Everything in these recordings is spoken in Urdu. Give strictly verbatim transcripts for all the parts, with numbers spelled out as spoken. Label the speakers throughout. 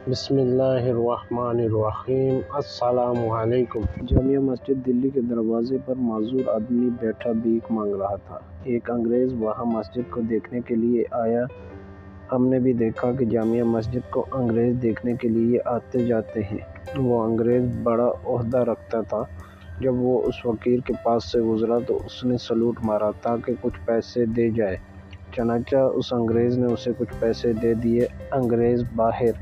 Speaker 1: بسم اللہ الرحمن الرحیم۔ السلام علیکم۔ جامع مسجد دلی کے دروازے پر معذور آدمی بیٹھا بھیک مانگ رہا تھا۔ ایک انگریز وہاں مسجد کو دیکھنے کے لیے آیا۔ ہم نے بھی دیکھا کہ جامع مسجد کو انگریز دیکھنے کے لیے آتے جاتے ہیں۔ وہ انگریز بڑا عہدہ رکھتا تھا۔ جب وہ اس فقیر کے پاس سے گزرا تو اس نے سلوٹ مارا تاکہ کچھ پیسے دے جائے۔ چنانچہ اس انگریز نے اسے کچھ پیسے دے دیے۔ انگریز باہر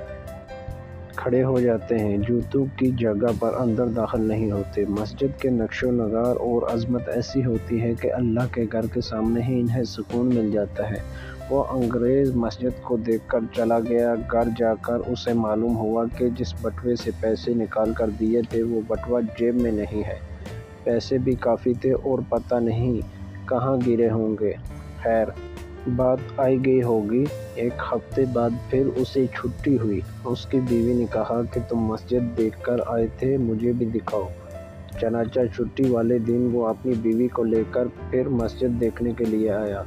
Speaker 1: کھڑے ہو جاتے ہیں، جوتوں کی جگہ پر اندر داخل نہیں ہوتے۔ مسجد کے نقش و نگار اور عظمت ایسی ہوتی ہے کہ اللہ کے گھر کے سامنے ہی انہیں سکون مل جاتا ہے۔ وہ انگریز مسجد کو دیکھ کر چلا گیا۔ گھر جا کر اسے معلوم ہوا کہ جس بٹوے سے پیسے نکال کر دیے تھے وہ بٹوا جیب میں نہیں ہے۔ پیسے بھی کافی تھے اور پتہ نہیں کہاں گرے ہوں گے۔ خیر، بات آئی گئی ہوگی۔ ایک ہفتے بعد پھر اسے چھٹی ہوئی۔ اس کی بیوی نے کہا کہ تم مسجد دیکھ کر آئے تھے، مجھے بھی دکھاؤ۔ چنانچہ چھٹی والے دن وہ اپنی بیوی کو لے کر پھر مسجد دیکھنے کے لیے آیا۔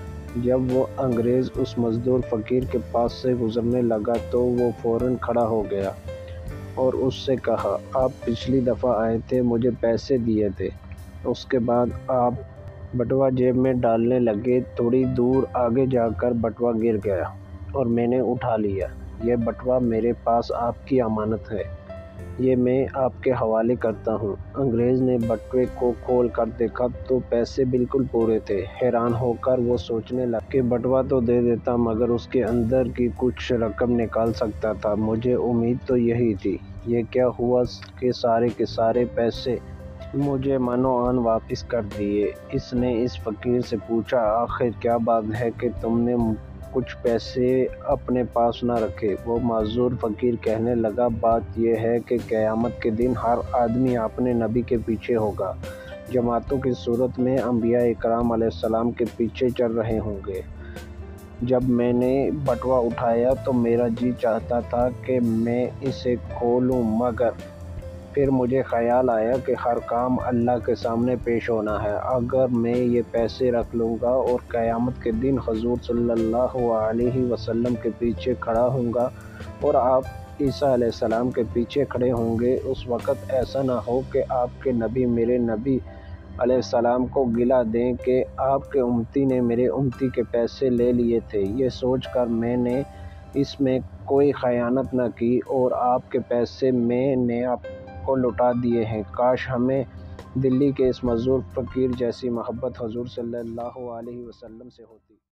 Speaker 1: جب وہ انگریز اس مزدور فقیر کے پاس سے گزرنے لگا تو وہ فوراً کھڑا ہو گیا اور اس سے کہا، آپ پچھلی دفعہ آئے تھے، مجھے پیسے دیے تھے۔ اس کے بعد آپ بٹوا جیب میں ڈالنے لگے۔ تھوڑی دور آگے جا کر بٹوا گر گیا اور میں نے اٹھا لیا۔ یہ بٹوا میرے پاس آپ کی امانت ہے، یہ میں آپ کے حوالے کرتا ہوں۔ انگریز نے بٹوے کو کھول کر دیکھا تو پیسے بالکل پورے تھے۔ حیران ہو کر وہ سوچنے لگا کہ بٹوا تو دے دیتا مگر اس کے اندر کی کچھ رقم نکال سکتا تھا۔ مجھے امید تو یہی تھی۔ یہ کیا ہوا کہ سارے کے سارے پیسے مجھے منو آن واپس کر دیے۔ اس نے اس فقیر سے پوچھا، آخر کیا بات ہے کہ تم نے کچھ پیسے اپنے پاس نہ رکھے؟ وہ معذور فقیر کہنے لگا، بات یہ ہے کہ قیامت کے دن ہر آدمی اپنے نبی کے پیچھے ہوگا، جماعتوں کی صورت میں انبیاء اکرام علیہ السلام کے پیچھے چل رہے ہوں گے۔ جب میں نے بٹوا اٹھایا تو میرا جی چاہتا تھا کہ میں اسے کھولوں، مگر پھر مجھے خیال آیا کہ ہر کام اللہ کے سامنے پیش ہونا ہے۔ اگر میں یہ پیسے رکھ لوں گا اور قیامت کے دن حضور صلی اللہ علیہ وسلم کے پیچھے کھڑا ہوں گا اور آپ عیسیٰ علیہ السلام کے پیچھے کھڑے ہوں گے، اس وقت ایسا نہ ہو کہ آپ کے نبی میرے نبی علیہ السلام کو گلہ دیں کہ آپ کے امتی نے میرے امتی کے پیسے لے لیے تھے۔ یہ سوچ کر میں نے اس میں کوئی خیانت نہ کی اور آپ کے پیسے میں نے آپ کو لوٹا دیے ہیں۔ کاش ہمیں دلی کے اس معذور فقیر جیسی محبت حضور صلی اللہ علیہ وسلم سے ہوتی۔